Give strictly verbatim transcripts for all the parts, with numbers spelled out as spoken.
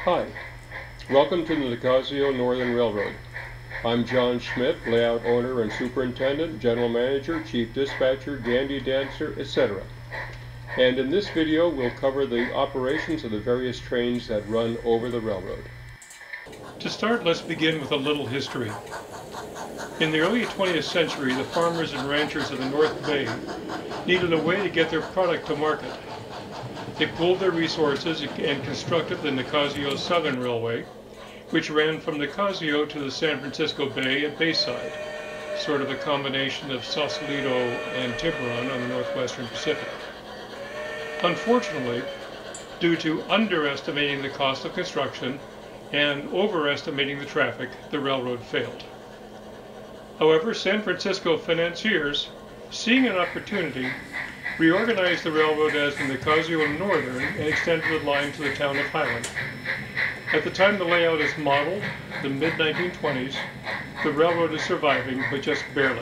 Hi, welcome to the Nicasio Northern Railroad. I'm John Schmidt, layout owner and superintendent, general manager, chief dispatcher, dandy dancer, et cetera. And in this video we'll cover the operations of the various trains that run over the railroad. To start, let's begin with a little history. In the early twentieth century, the farmers and ranchers of the North Bay needed a way to get their product to market. They pooled their resources and constructed the Nicasio Southern Railway, which ran from Nicasio to the San Francisco Bay at Bayside, sort of a combination of Sausalito and Tiburon on the Northwestern Pacific. Unfortunately, due to underestimating the cost of construction and overestimating the traffic, the railroad failed. However, San Francisco financiers, seeing an opportunity, reorganized the railroad as the Nicasio Northern and extended the line to the town of Highland. At the time the layout is modeled, the mid nineteen twenties, the railroad is surviving, but just barely.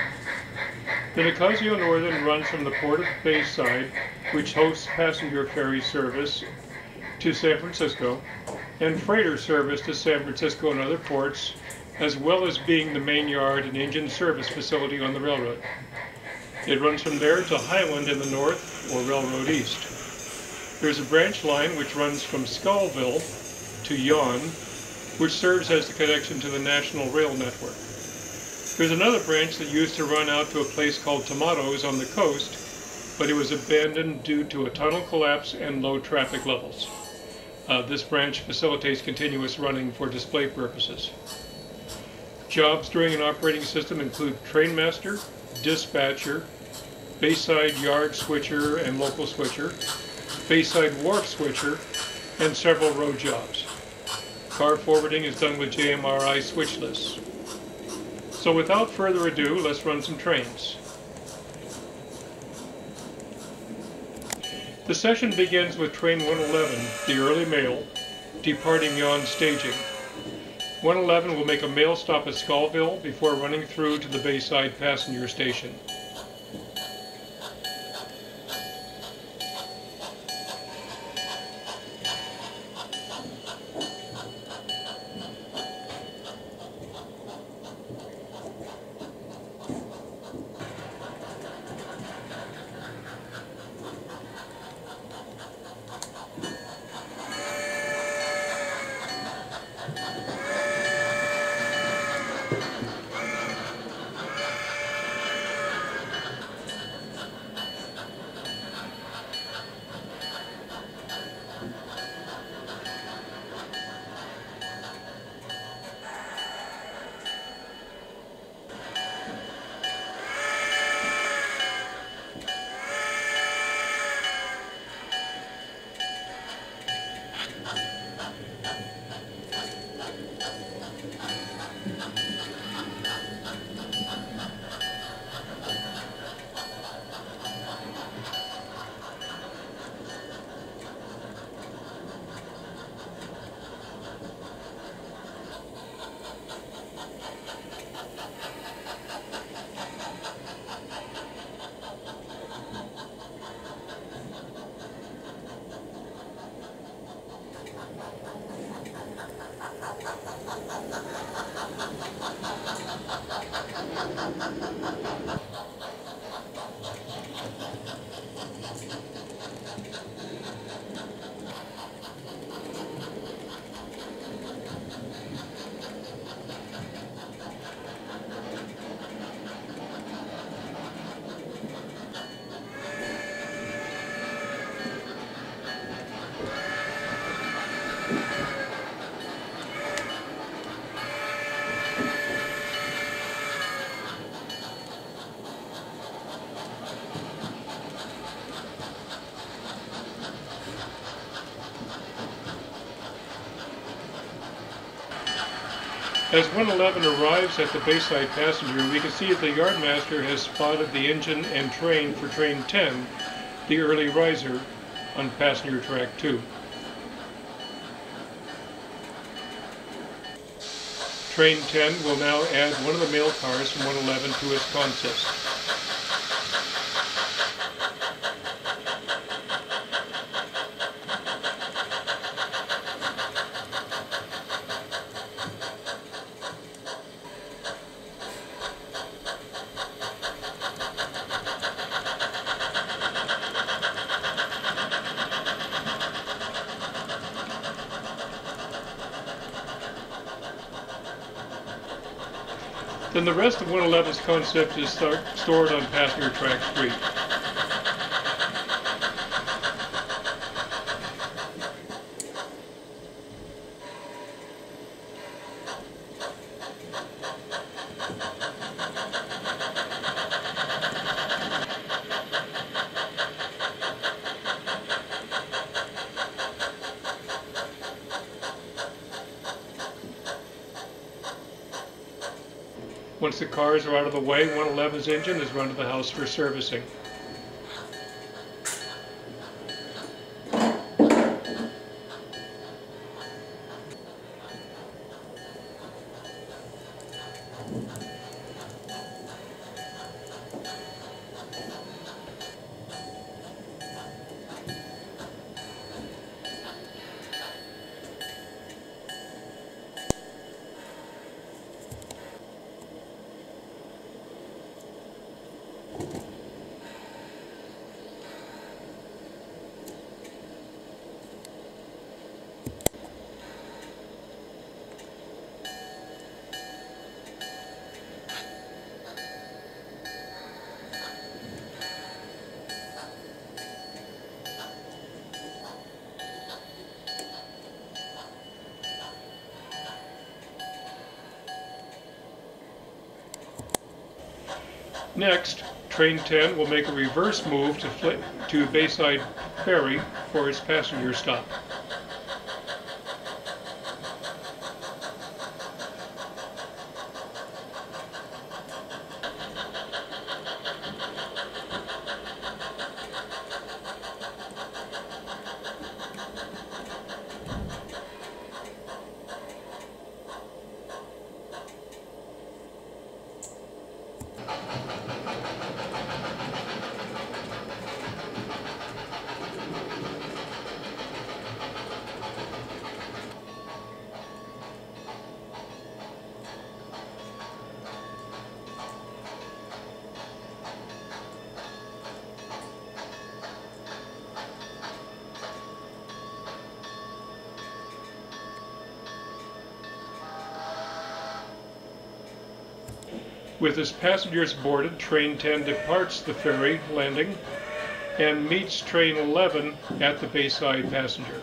The Nicasio Northern runs from the port of Bayside, which hosts passenger ferry service to San Francisco, and freighter service to San Francisco and other ports, as well as being the main yard and engine service facility on the railroad. It runs from there to Highland in the north, or Railroad East. There's a branch line which runs from Skullville to Yon, which serves as the connection to the National Rail Network. There's another branch that used to run out to a place called Tomatoes on the coast, but it was abandoned due to a tunnel collapse and low traffic levels. Uh, this branch facilitates continuous running for display purposes. Jobs during an operating system include trainmaster, dispatcher, Bayside yard switcher and local switcher, Bayside wharf switcher, and several road jobs. Car forwarding is done with J M R I switch lists. So without further ado, let's run some trains. The session begins with train one eleven, the early mail, departing Yon staging. one eleven will make a mail stop at Skullville before running through to the Bayside passenger station. As one eleven arrives at the Bayside passenger, we can see that the yardmaster has spotted the engine and train for train ten, the early riser, on passenger track two. Train ten will now add one of the mail cars from one eleven to its consist. Then the rest of one eleven's concept is start, stored on passenger track three. Once the cars are out of the way, one eleven's engine is run to the house for servicing. Next, Train ten will make a reverse move to, Fl to Bayside Ferry for its passenger stop. With its passengers boarded, Train ten departs the ferry landing and meets Train eleven at the Bayside passenger.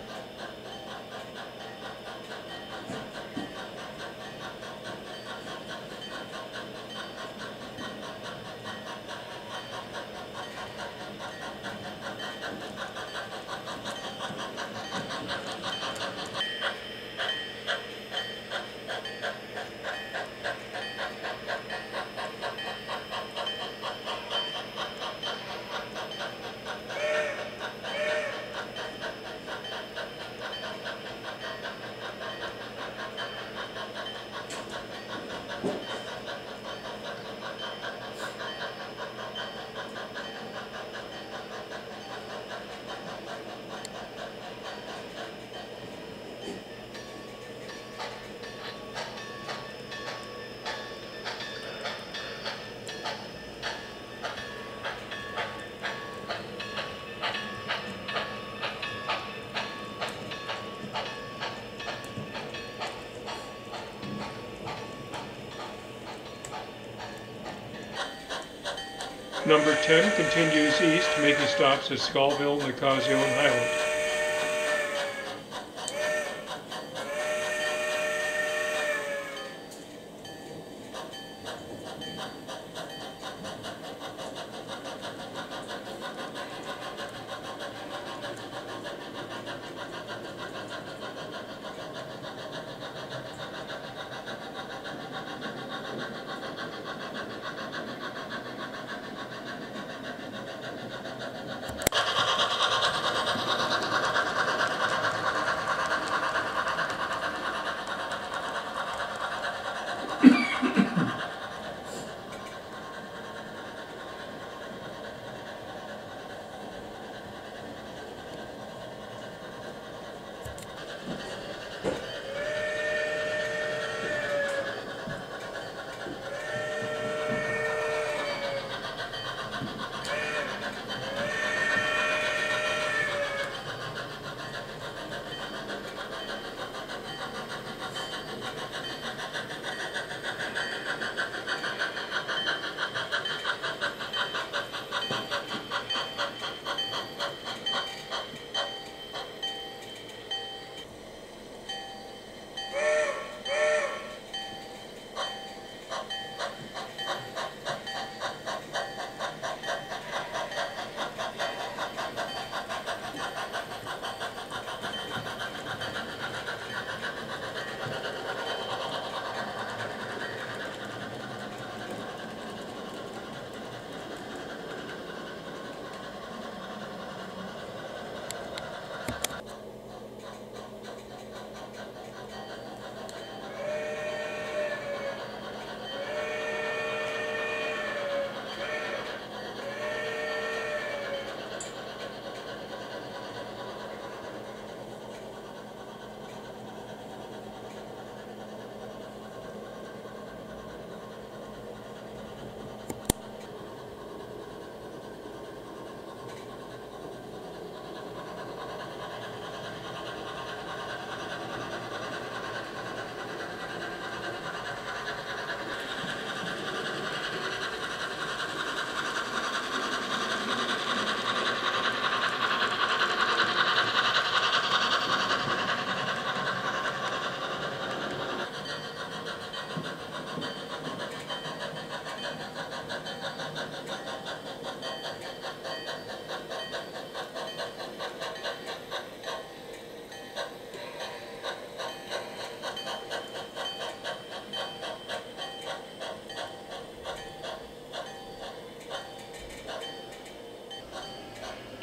Number ten continues east, making stops at Skullville, Nicasio, and Highland.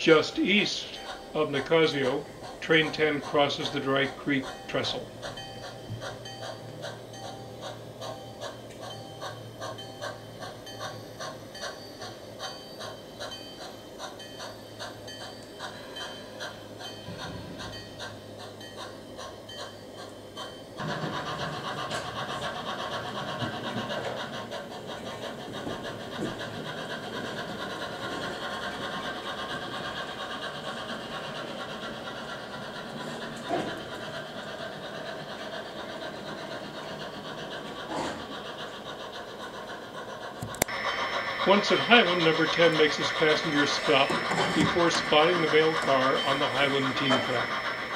Just east of Nicasio, train ten crosses the Dry Creek trestle. Once at Highland, number ten makes its passengers stop before spotting the mail car on the Highland team track.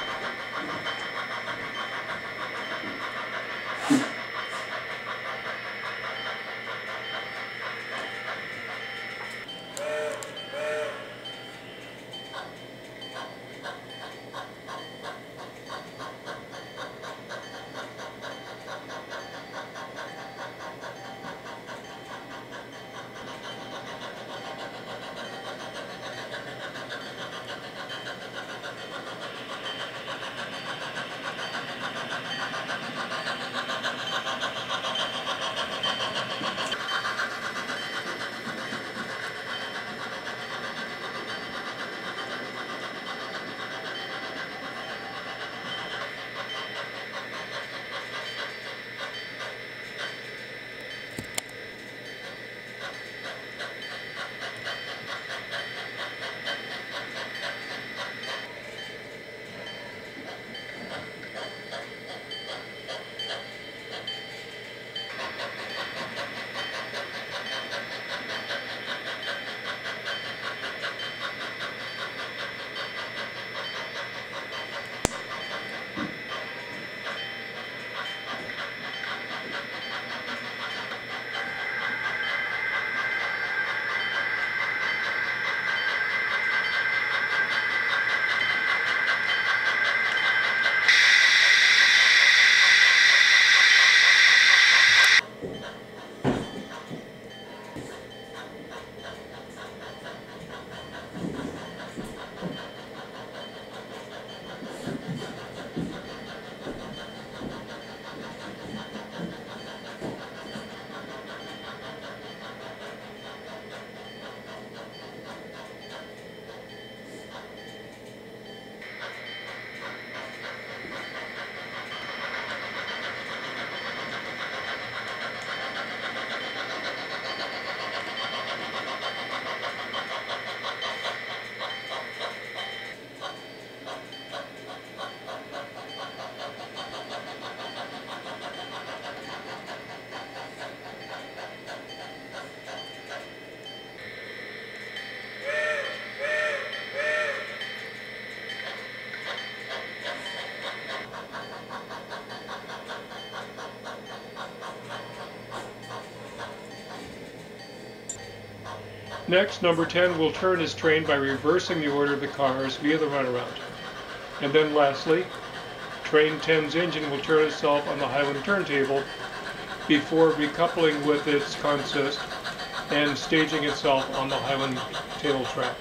Next, number ten will turn his train by reversing the order of the cars via the runaround. And then lastly, train ten's engine will turn itself on the Highland turntable before recoupling with its consist and staging itself on the Highland tail track.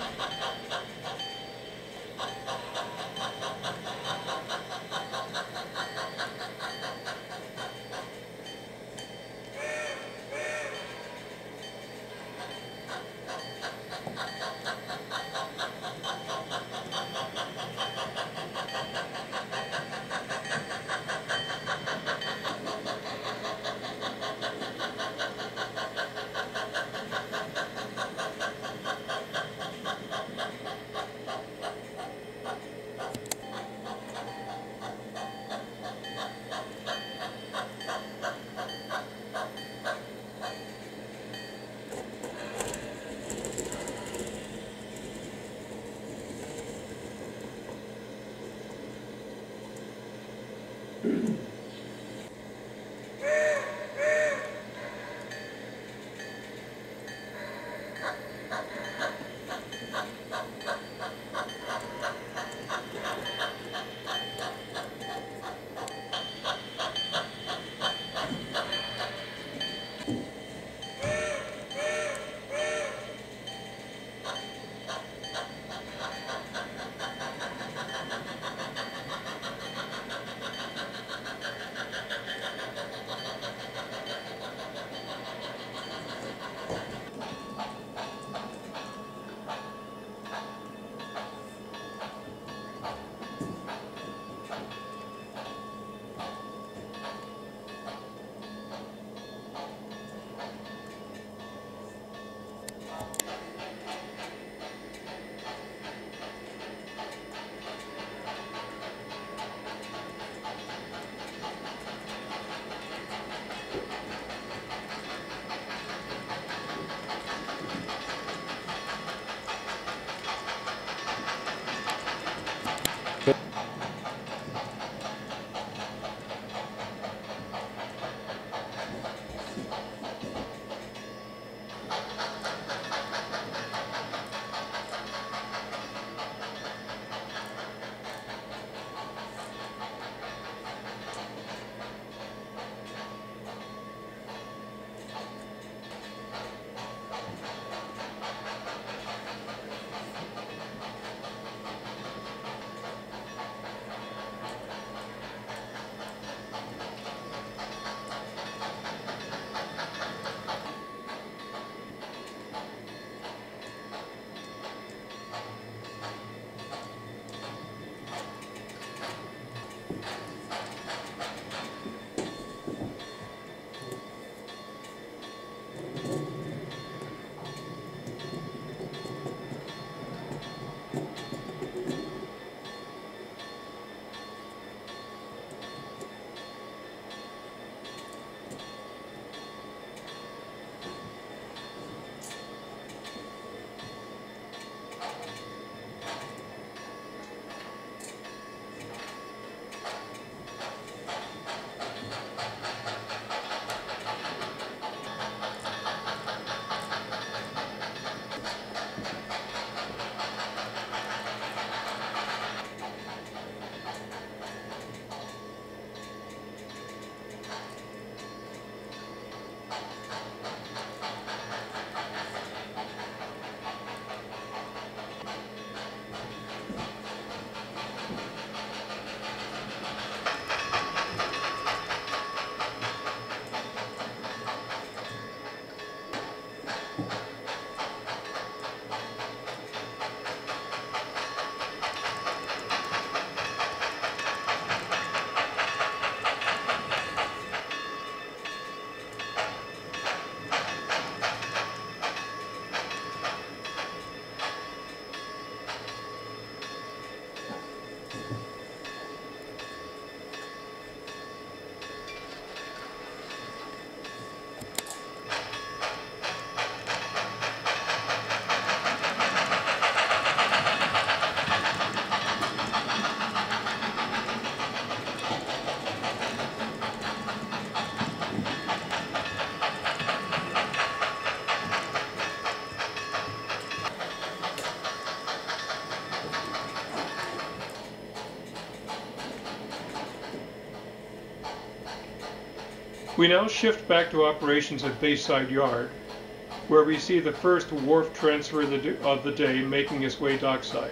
We now shift back to operations at Bayside Yard, where we see the first wharf transfer of the, of the day making its way dockside.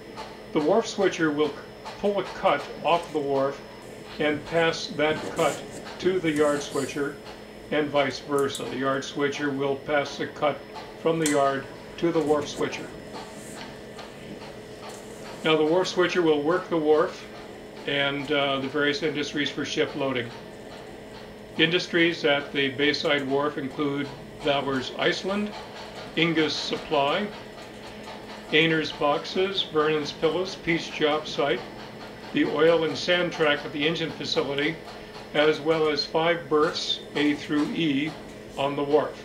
The wharf switcher will pull a cut off the wharf and pass that cut to the yard switcher, and vice versa. The yard switcher will pass the cut from the yard to the wharf switcher. Now the wharf switcher will work the wharf and uh, the various industries for ship loading. Industries at the Bayside Wharf include Valor's Iceland, Inga's Supply, Ainer's Boxes, Vernon's Pillows, Peace Job Site, the oil and sand track at the engine facility, as well as five berths, A through E, on the wharf.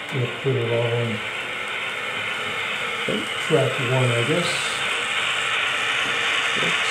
We'll put it all on track one, I guess. Oops.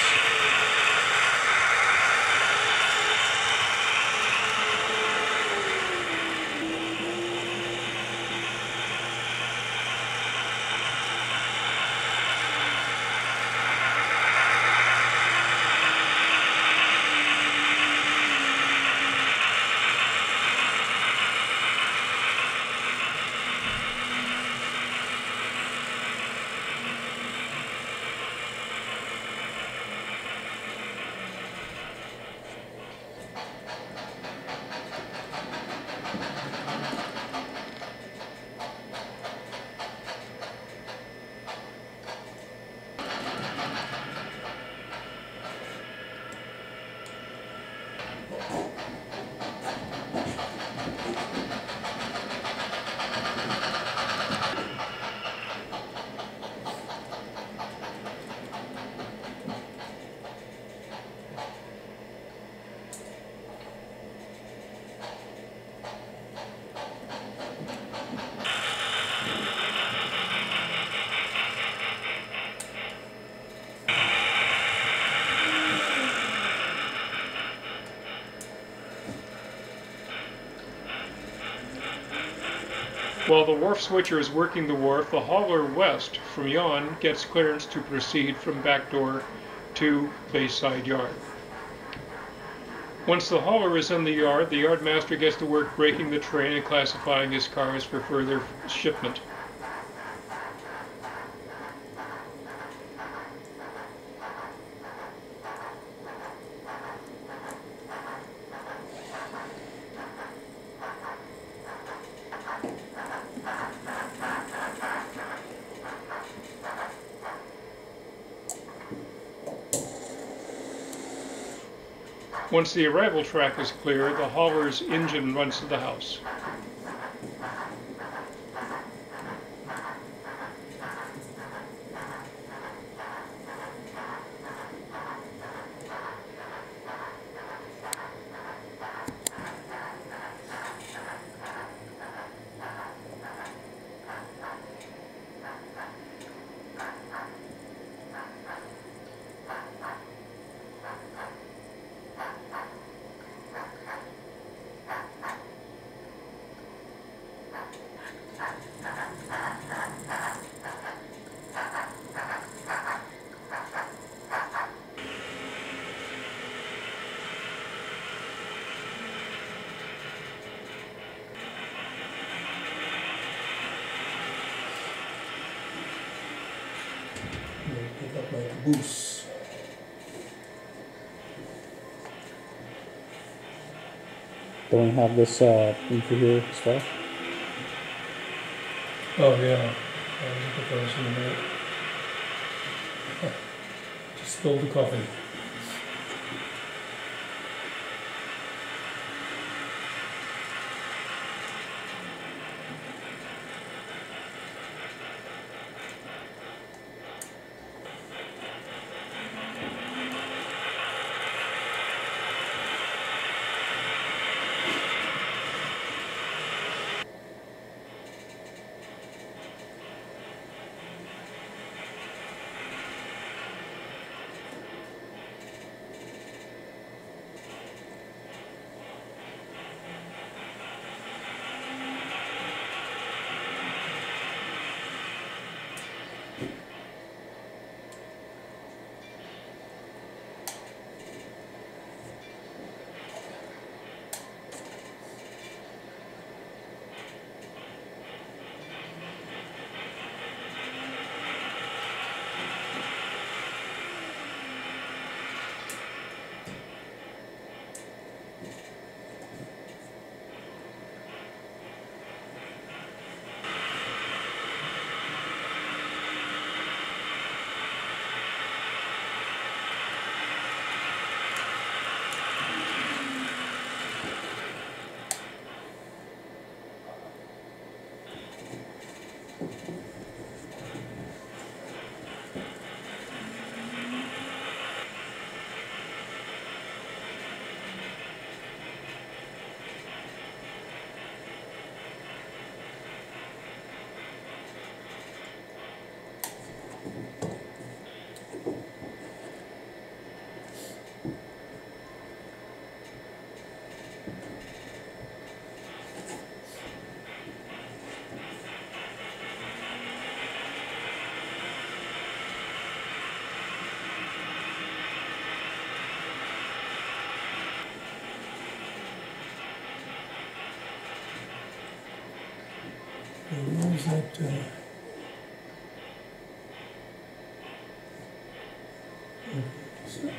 While the wharf switcher is working the wharf, the hauler west from yon gets clearance to proceed from back door to Bayside Yard. Once the hauler is in the yard, the yardmaster gets to work braking the train and classifying his cars for further shipment. Once the arrival track is clear, the hauler's engine runs to the house. Pick up my caboose. Don't we have this uh, info here as well? Oh yeah, I'll look at those in a minute. Just spilled the coffee. where was that? Uh, okay, so,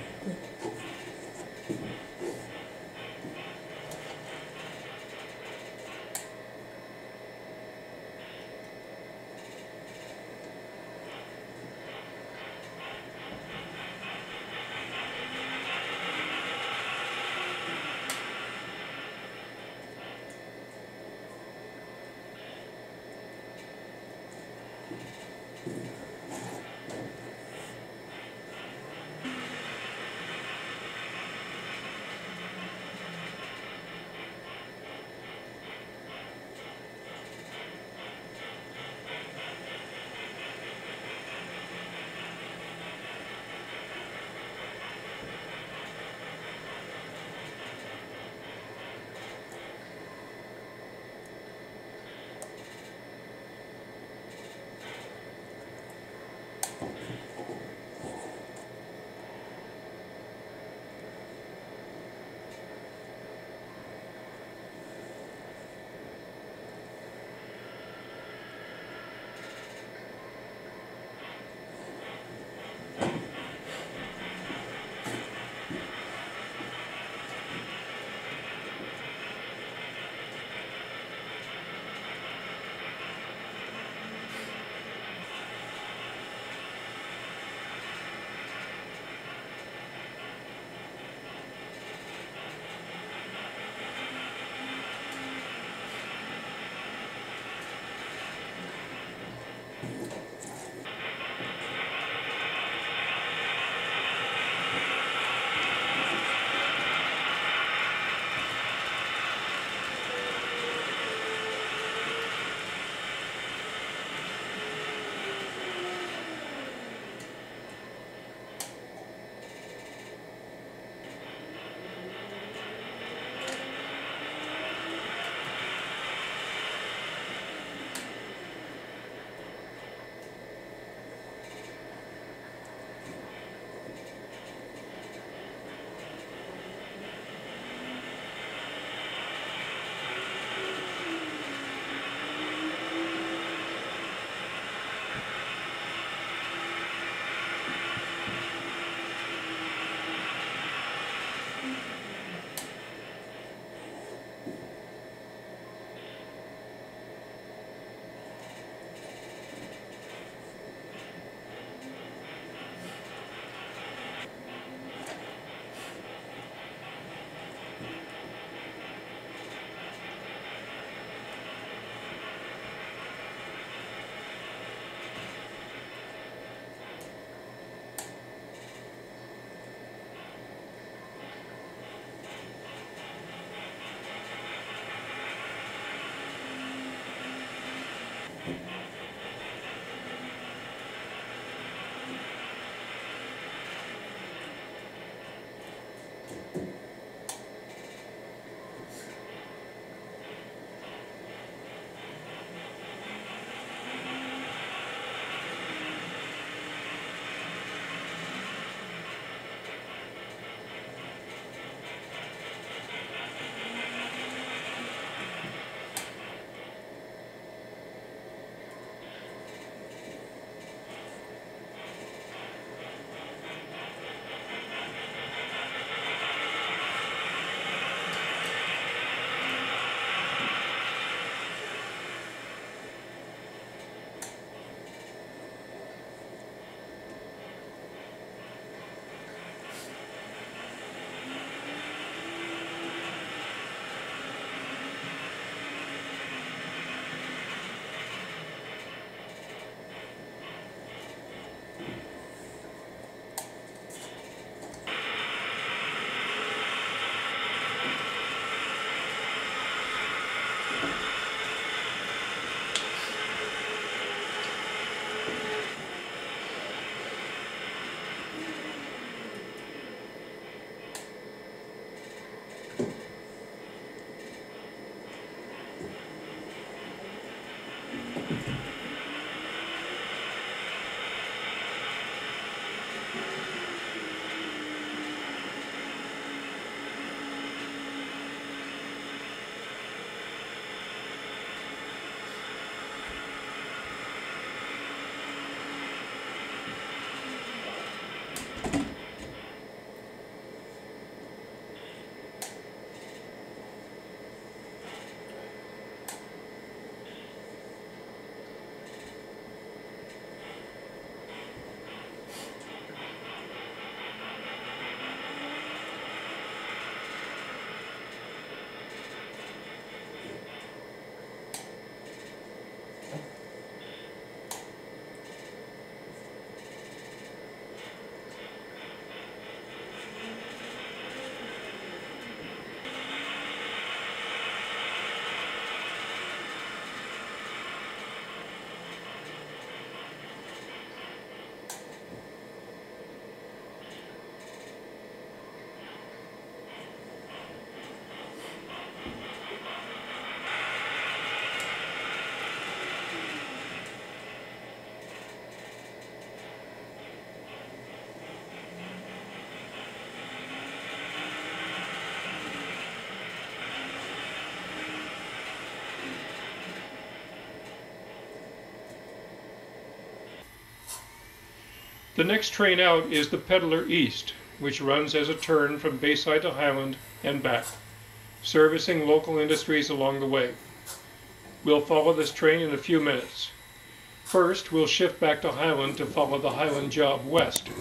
The next train out is the Peddler East, which runs as a turn from Bayside to Highland and back, servicing local industries along the way. We'll follow this train in a few minutes. First, we'll shift back to Highland to follow the Highland job west.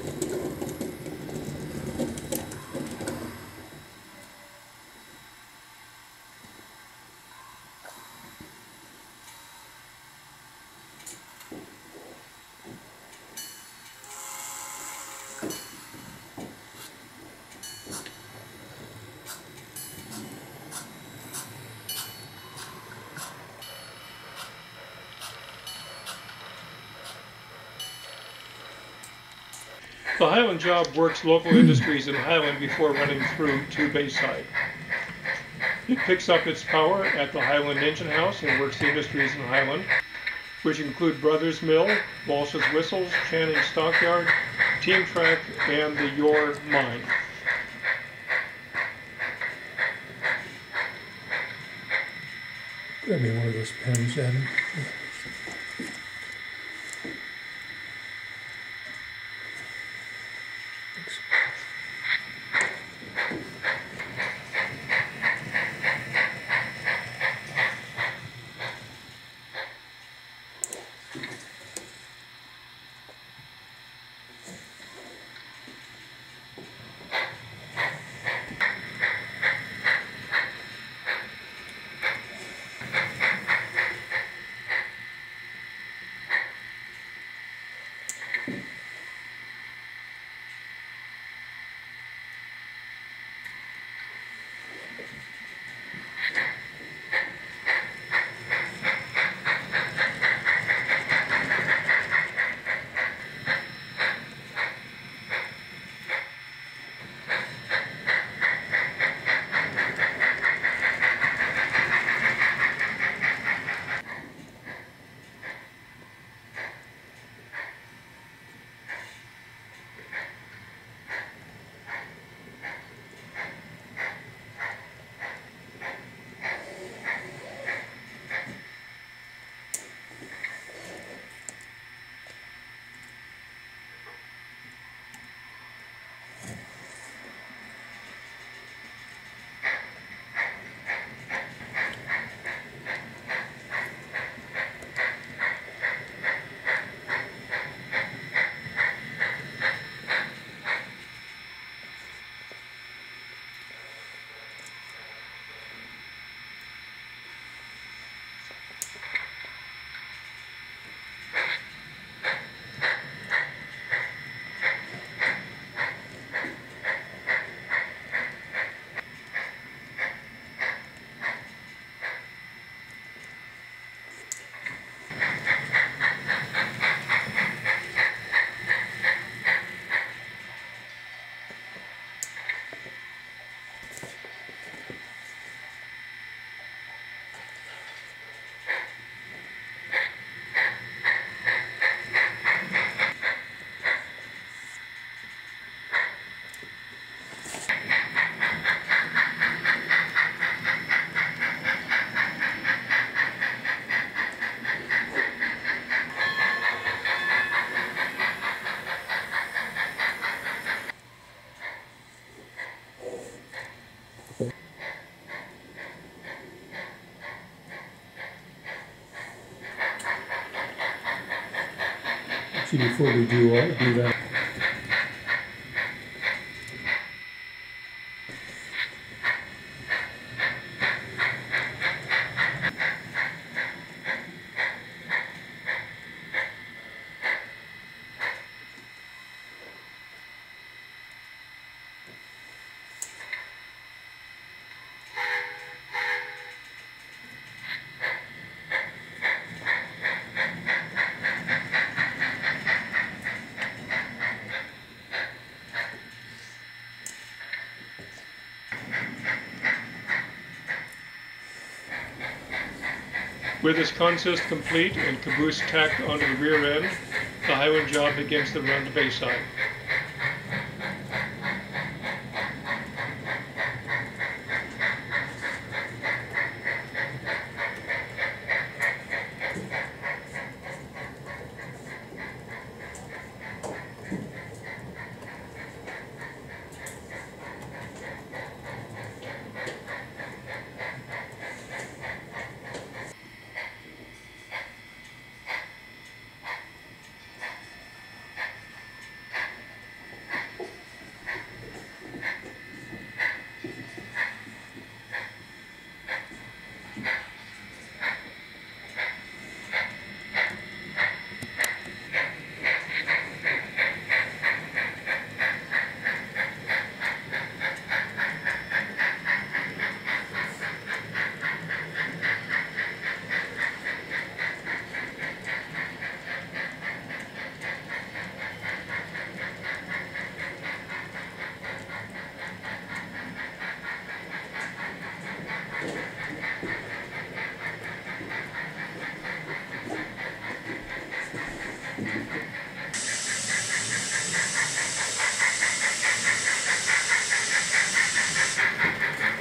The Highland job works local industries in Highland before running through to Bayside. It picks up its power at the Highland Engine House and works the industries in Highland, which include Brothers Mill, Walsh's Whistles, Channing Stockyard, Team Track, and the Yore Mine. Grab me one of those pens, Adam. Thanks. Actually, before we do all do that. With its consist complete and caboose tacked onto the rear end, the Highland job begins the run to Bayside.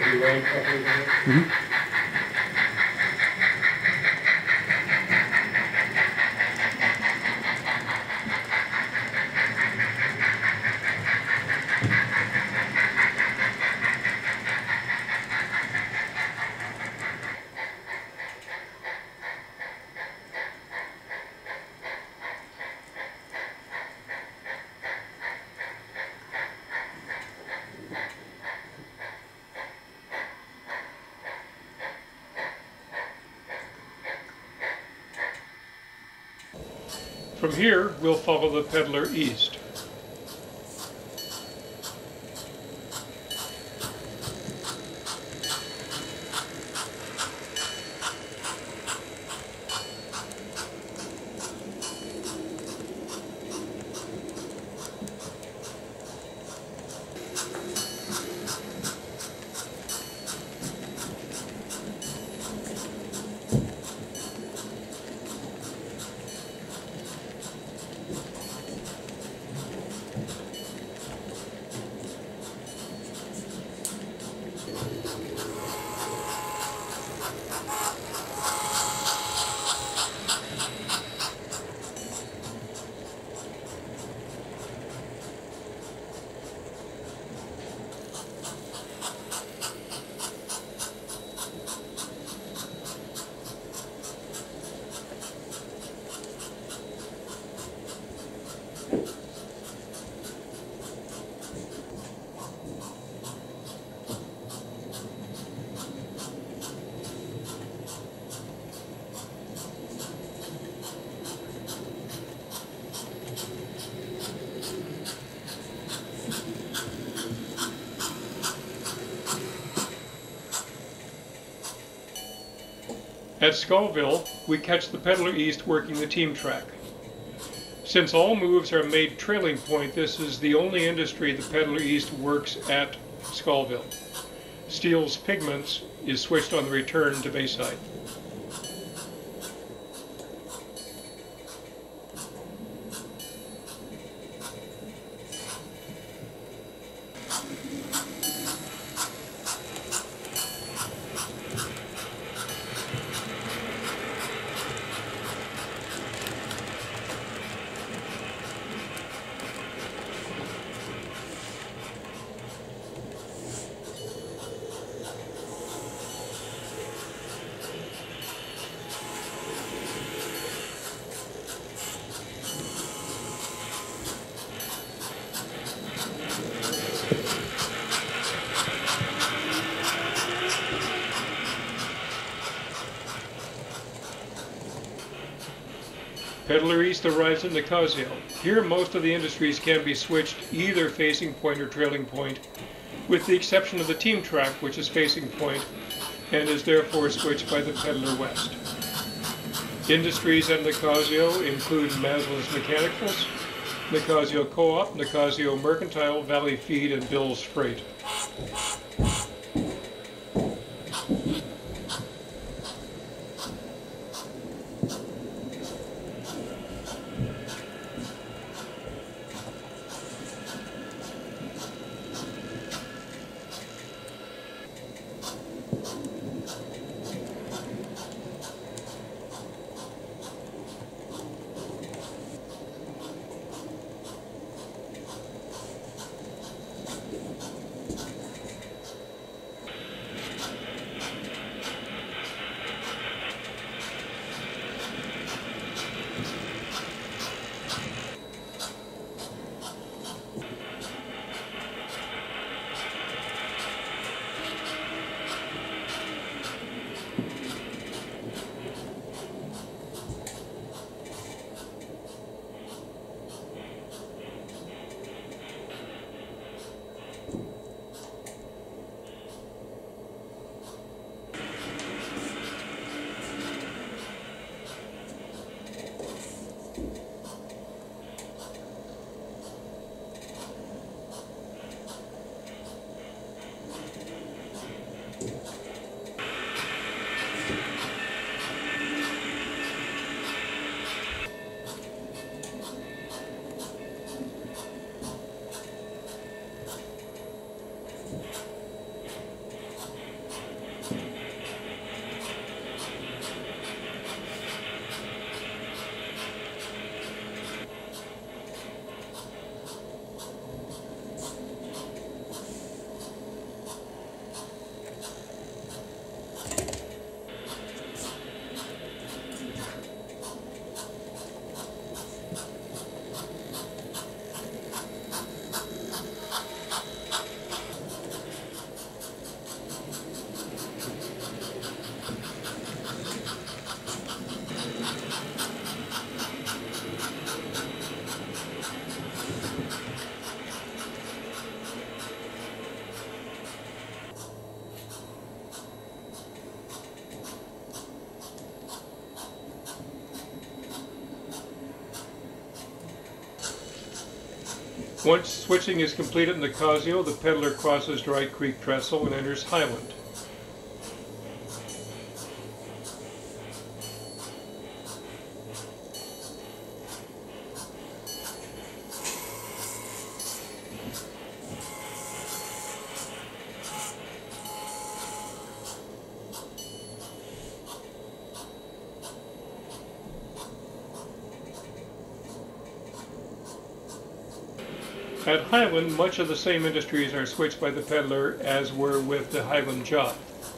be run properly there? Mm-hmm. From here, we'll follow the peddler east. At Skullville, we catch the peddler east working the team track. Since all moves are made trailing point, this is the only industry the peddler east works at Skullville. Steele's Pigments is switched on the return to Bayside. Peddler east arrives at Nicasio. Here most of the industries can be switched either facing point or trailing point, with the exception of the team track, which is facing point and is therefore switched by the peddler west. Industries at Nicasio include Maslin's Mechanicals, Nicasio Co-op, Nicasio Mercantile, Valley Feed, and Bill's Freight. Once switching is complete at Nicasio, the peddler crosses Dry Creek Trestle and enters Highland. At Highland, much of the same industries are switched by the peddler as were with the Highland job.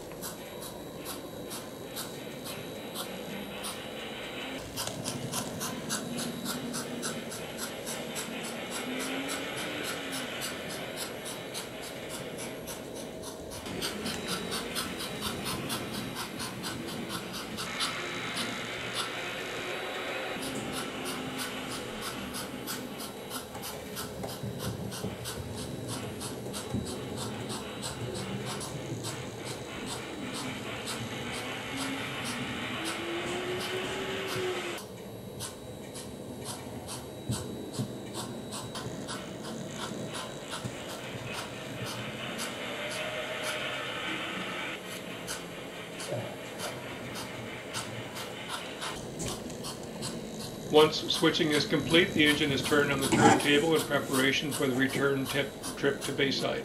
Once switching is complete, the engine is turned on the turntable in preparation for the return trip to Bayside.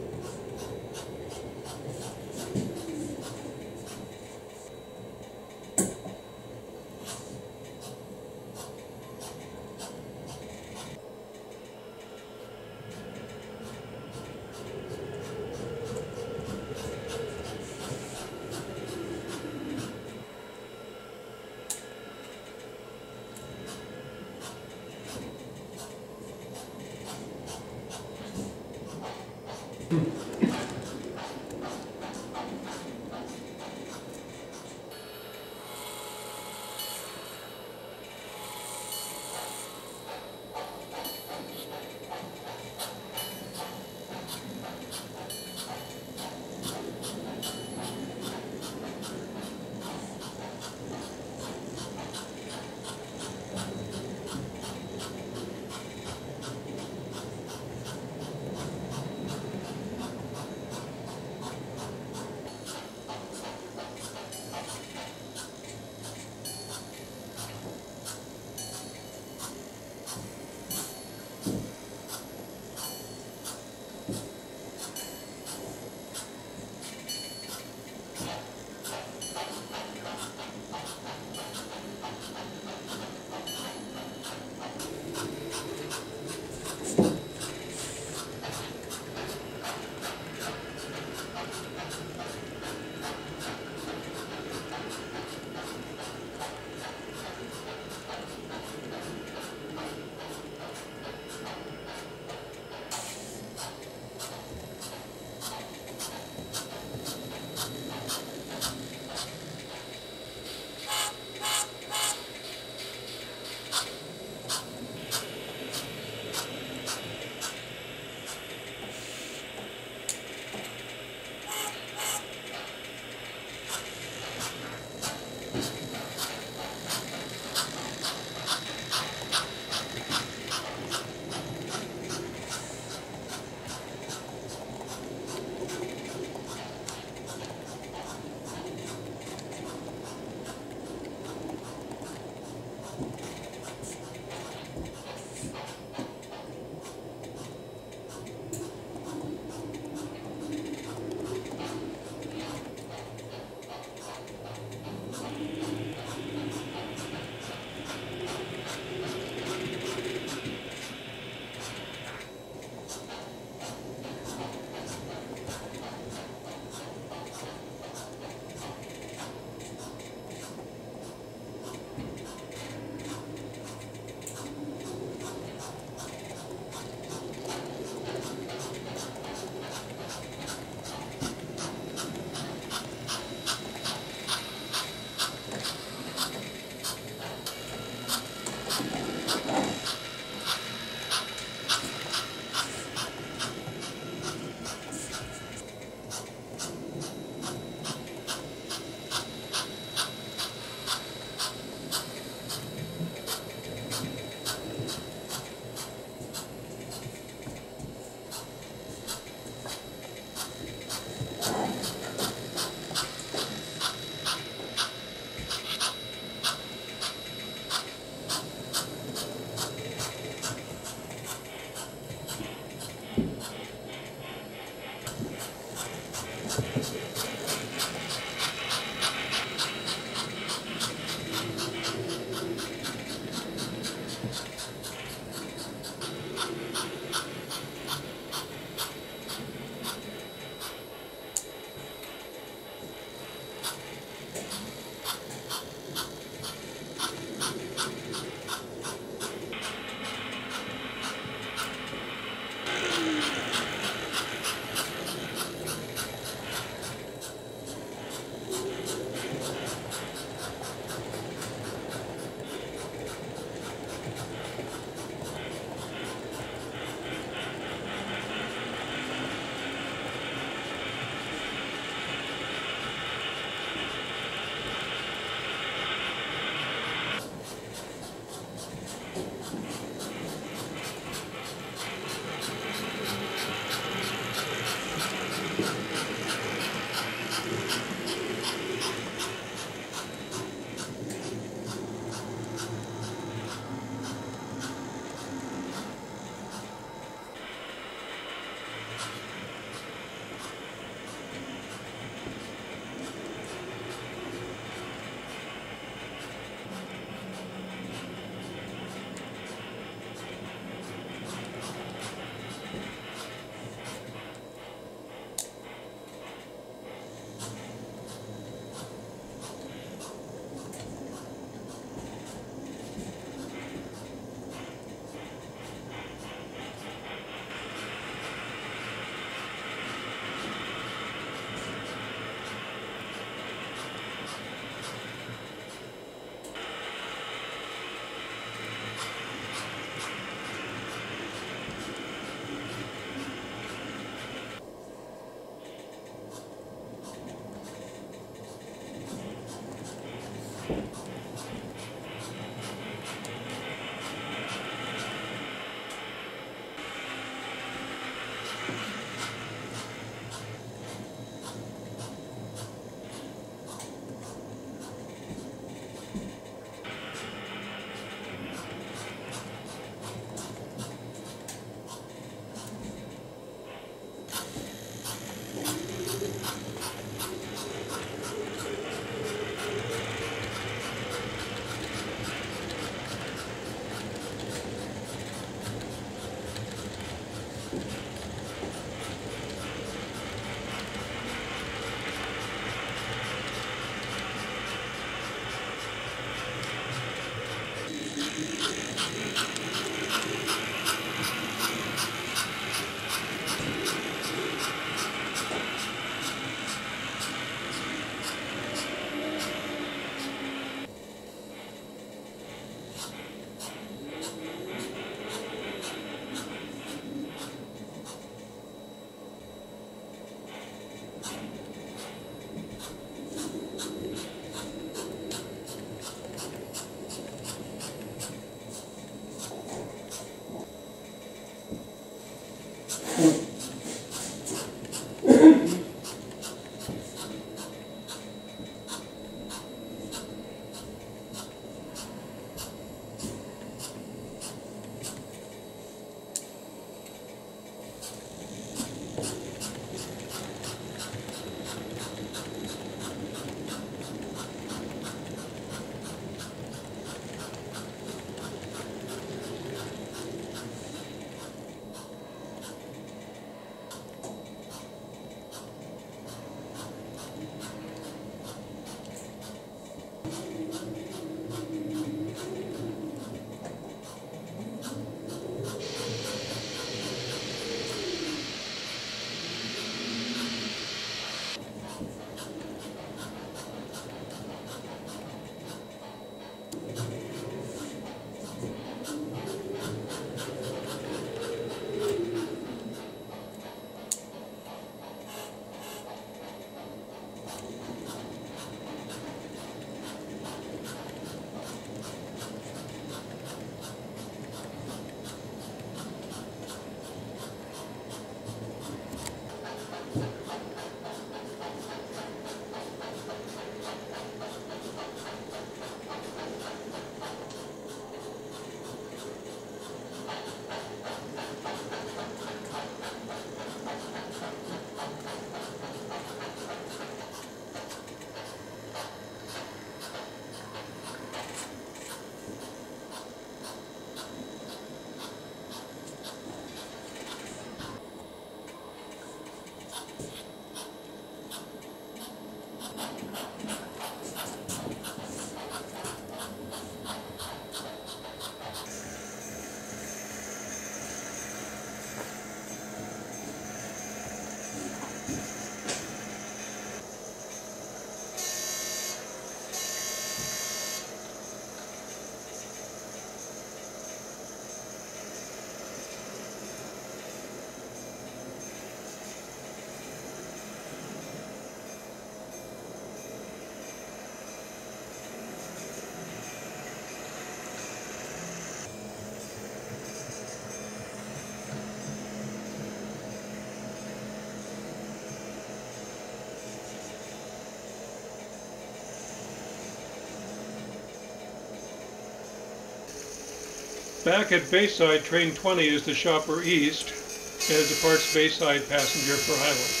Back at Bayside, train twenty is the Shopper East, and it departs Bayside passenger for Highland.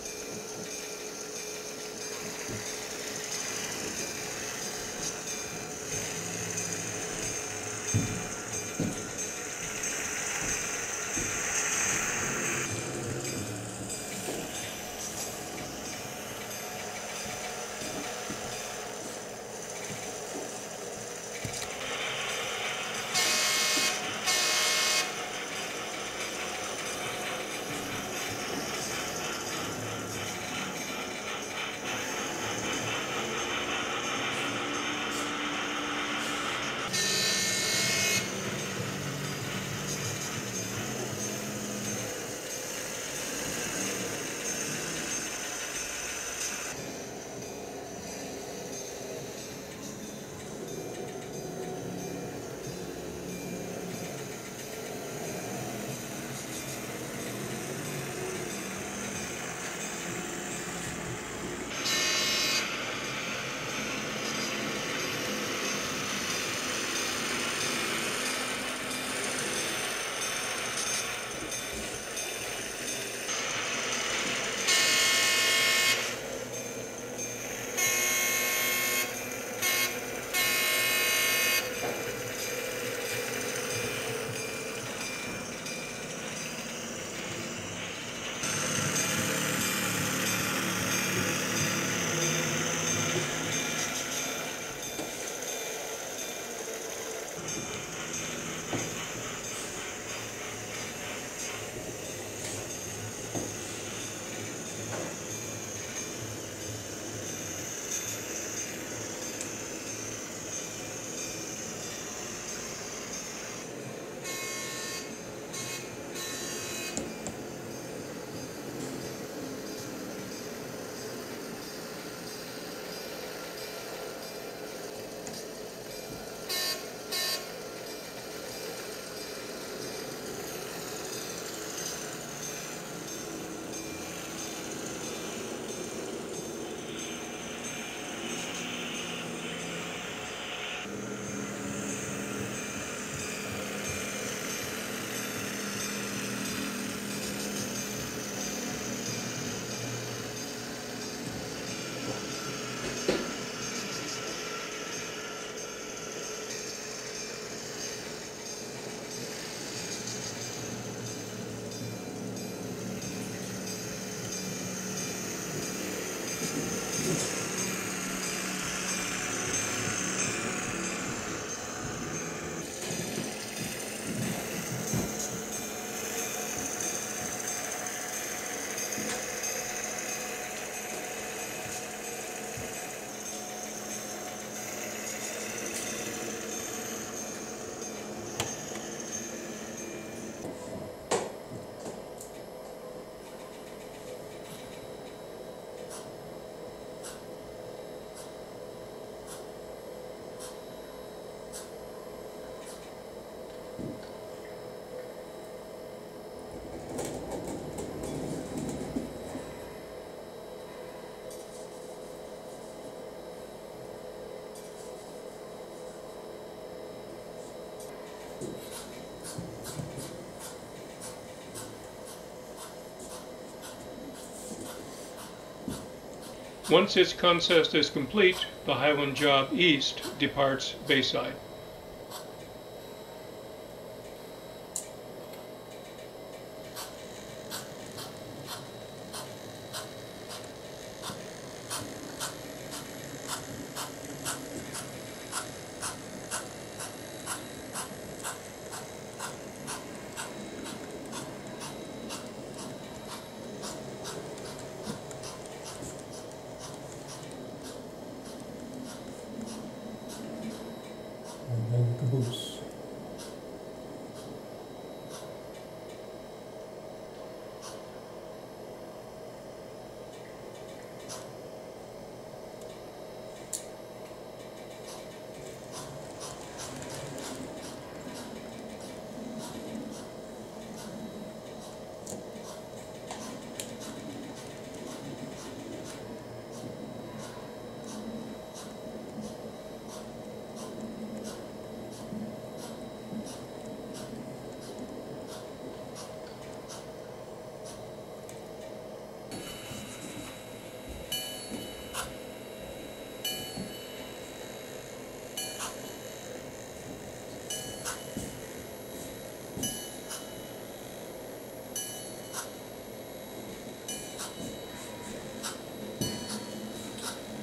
Once its consist is complete, the Highland Job East departs Bayside.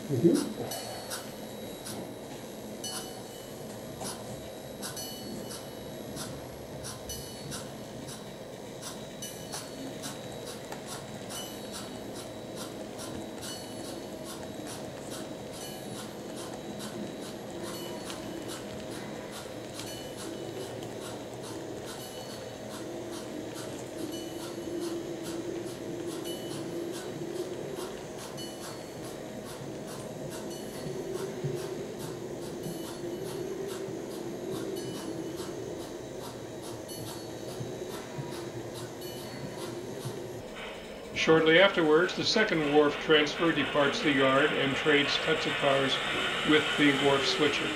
Thank you. Shortly afterwards, the second wharf transfer departs the yard and trades cuts of cars with the wharf switcher.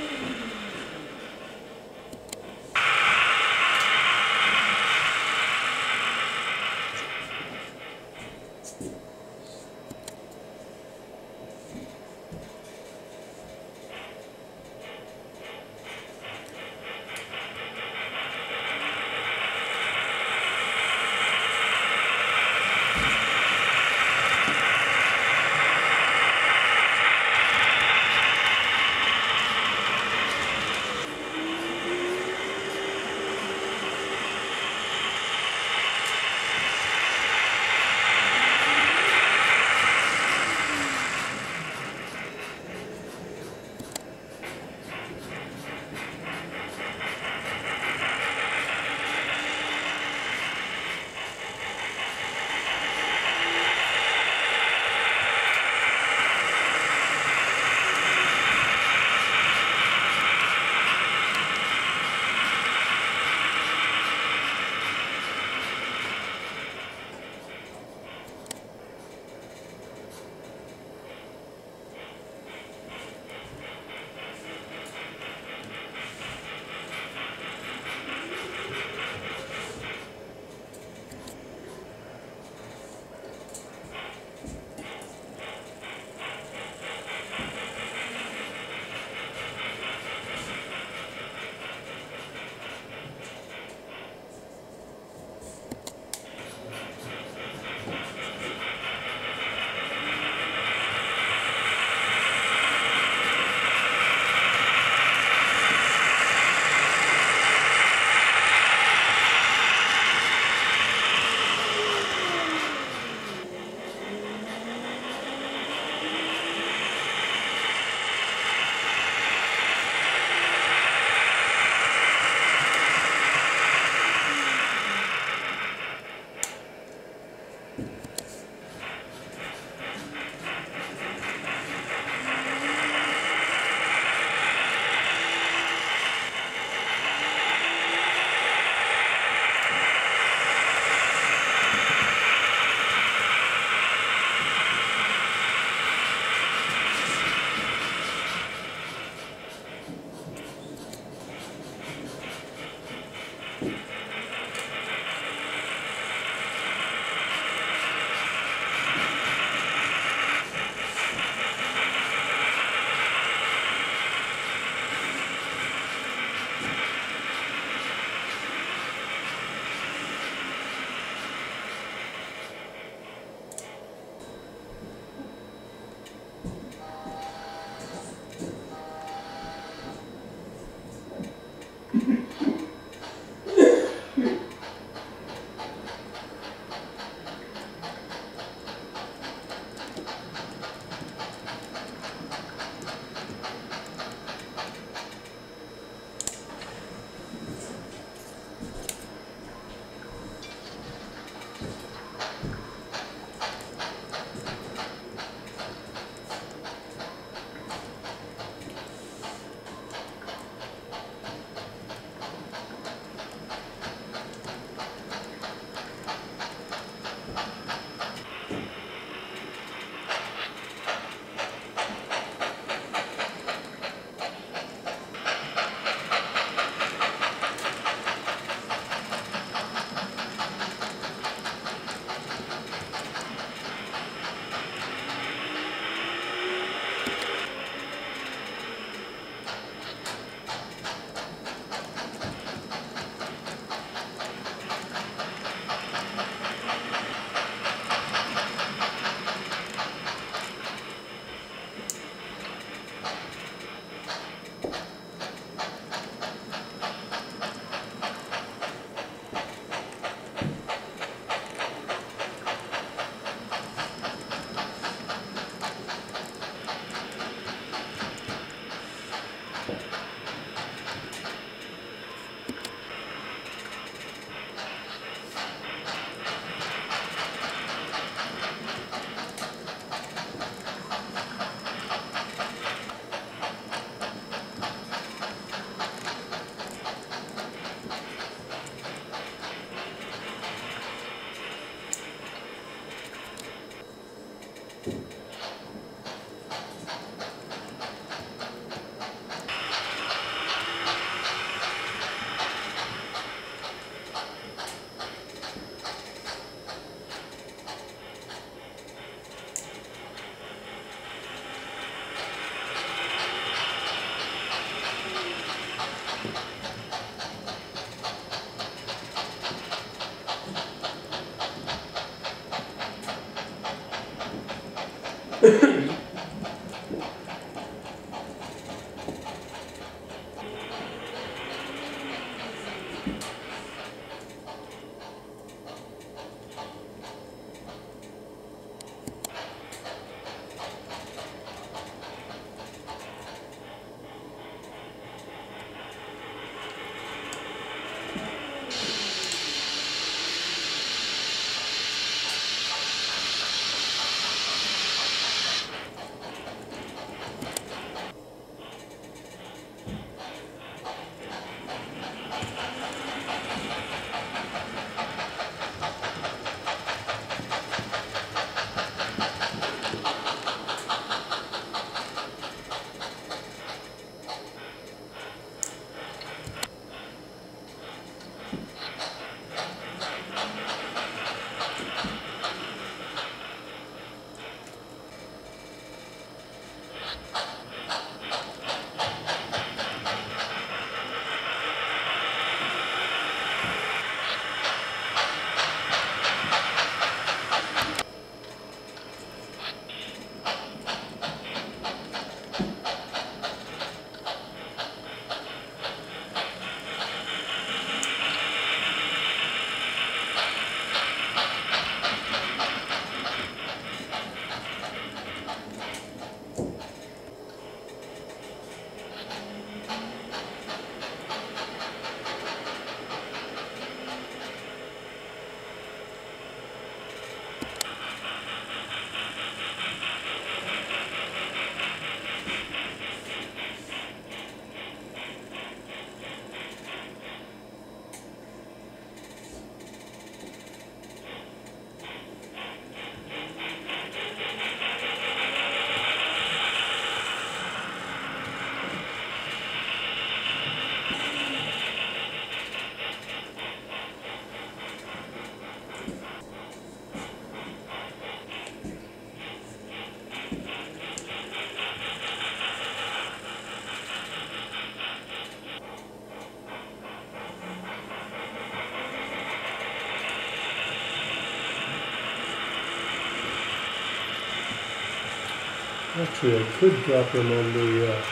Actually, I could drop him on the uh,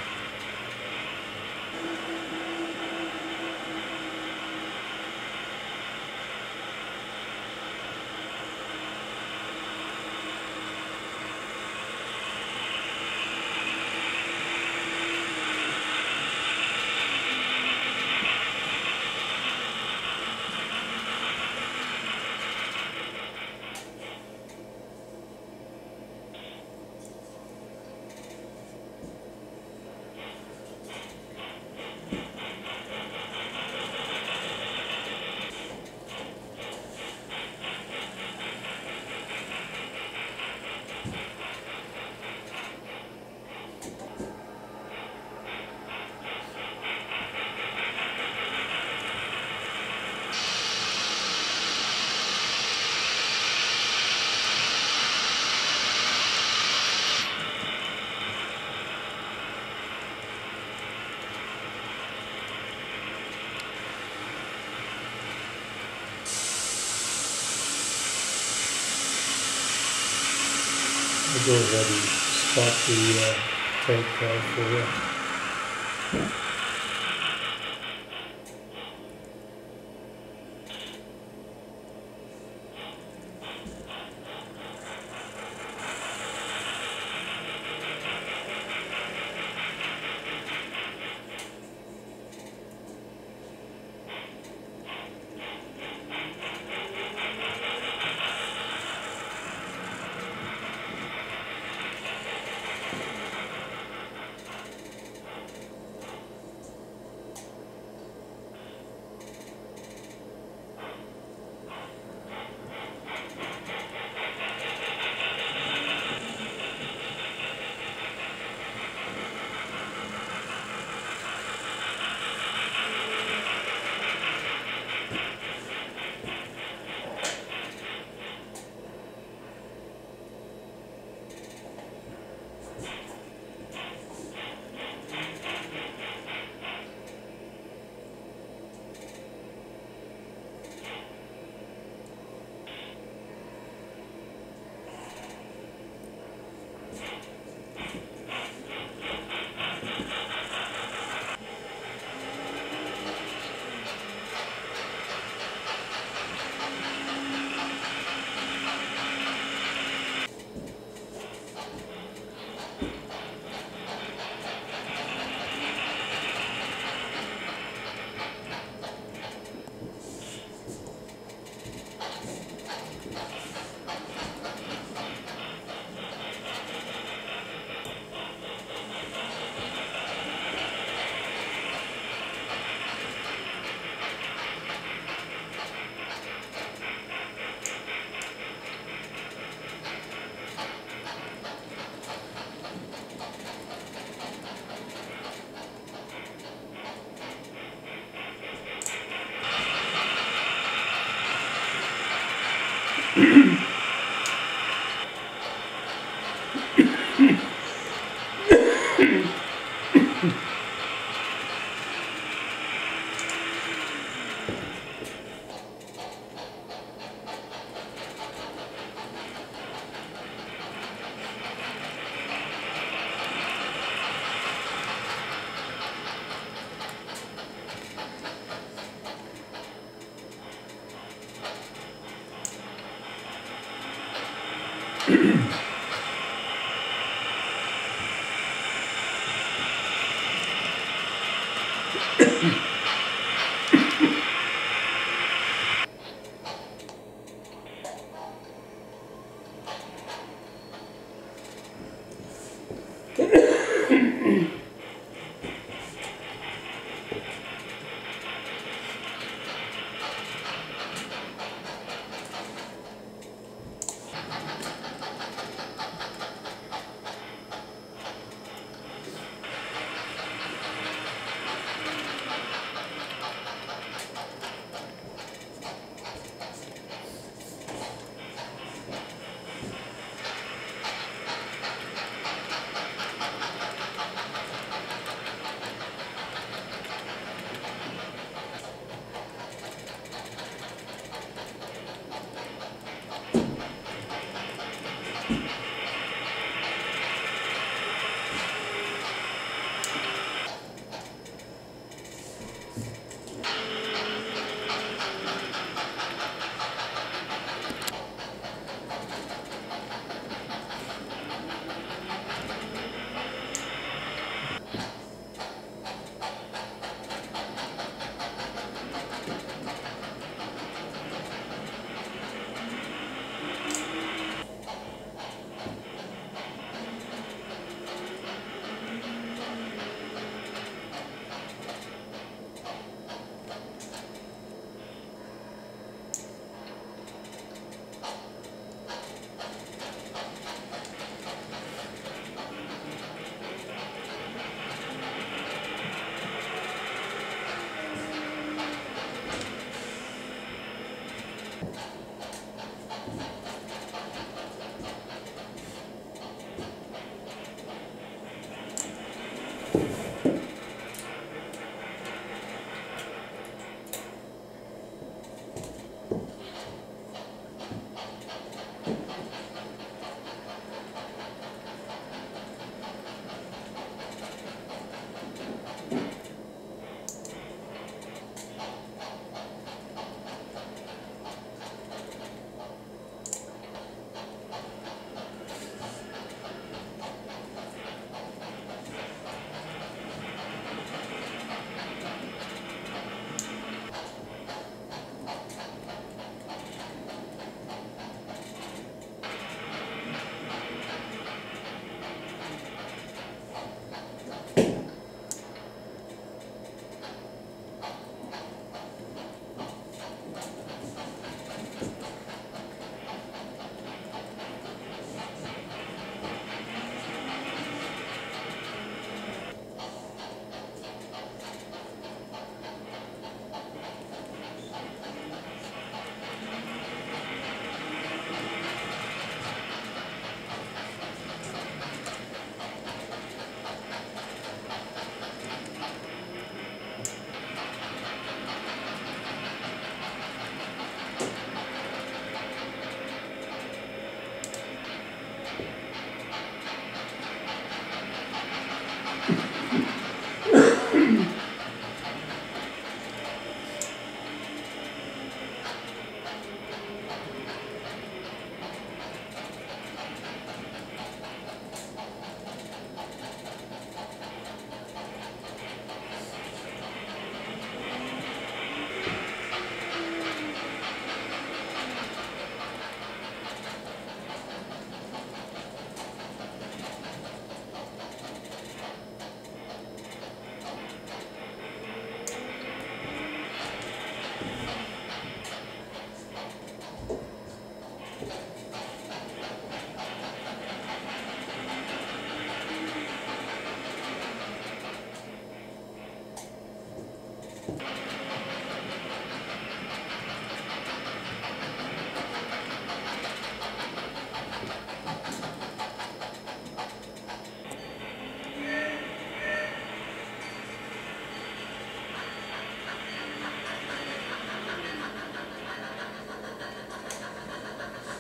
I'll go ahead and spot the uh, tank car for that.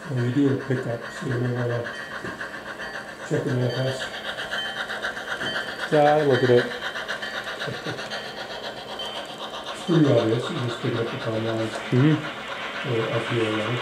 Well, you do a pickup, so you may want to check the manifest. Yeah, I look at it. It's pretty obvious, you just pick up the phone lines Mm-hmm. or up here already.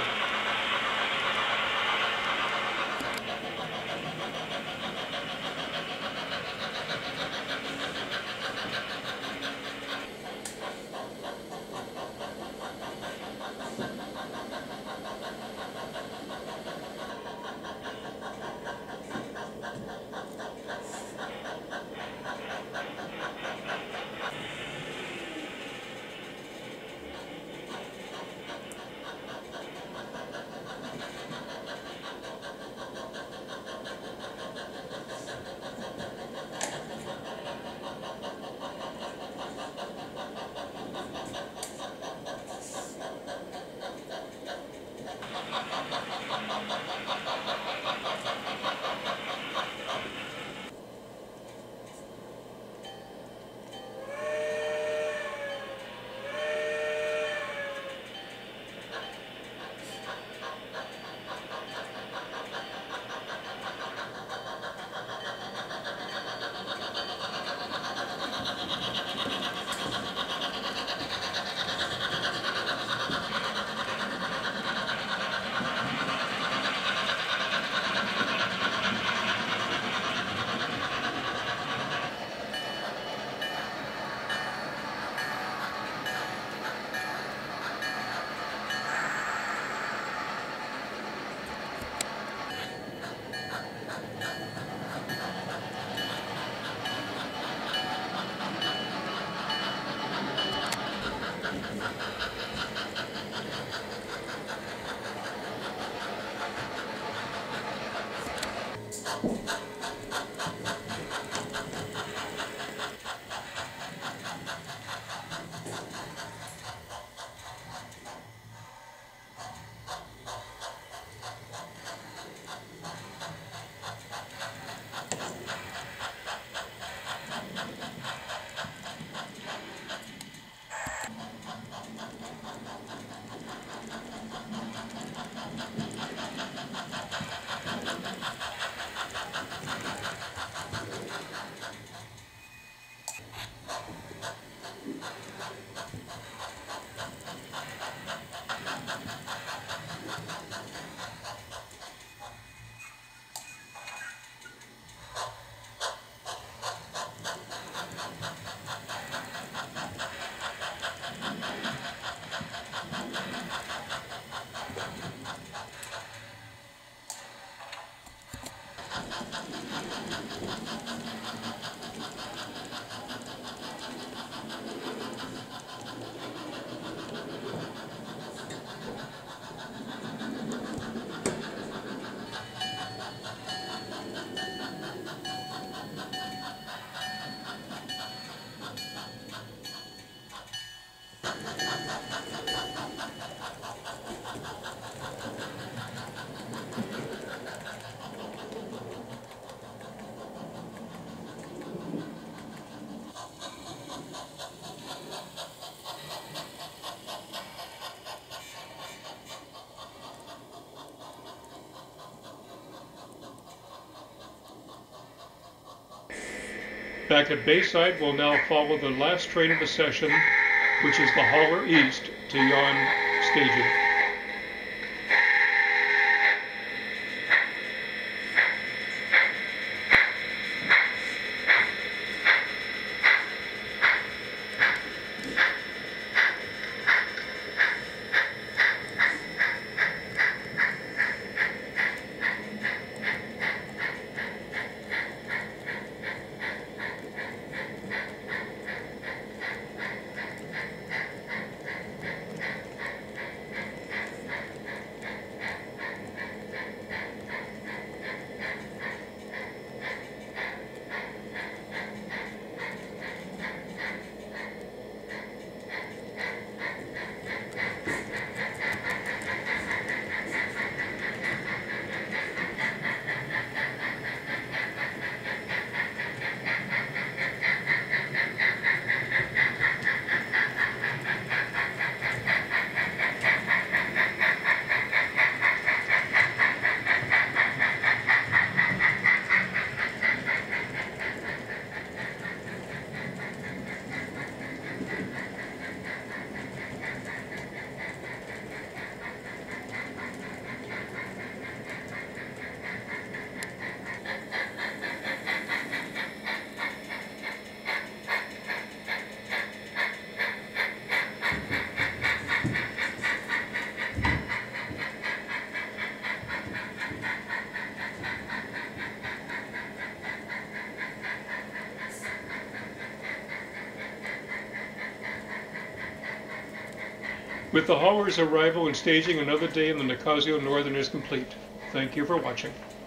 Back at Bayside, we'll now follow the last train of the session, which is the hauler east to Yon staging. With the hauler's arrival and staging, another day in the Nicasio Northern is complete. Thank you for watching.